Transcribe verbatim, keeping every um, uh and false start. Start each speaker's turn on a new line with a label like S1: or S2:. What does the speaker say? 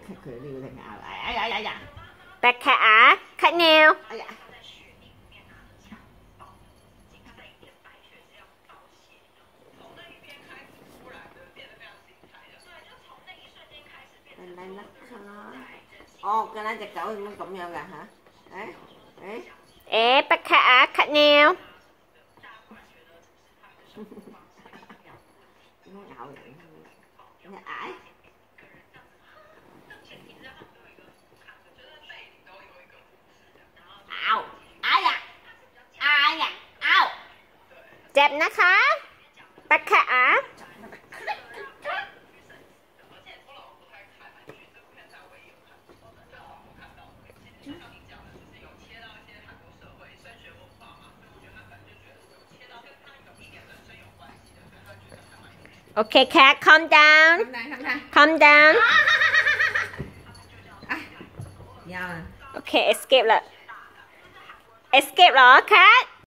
S1: 佢呢個隻咬，哎呀呀呀！
S2: Bạch khả, khả nail.
S1: 哎呀！嚟啦！哦，嘅啦，隻狗點解咁樣㗎嚇？誒誒。
S2: Ê, bạch khả, khả nail.
S1: 點解咬人？你矮？咬！哎呀！哎呀！咬！
S2: เจ็บนะคะบạch khả. Okay, cat, calm down. Calm down. Okay, escape ละ escape เหรอ cat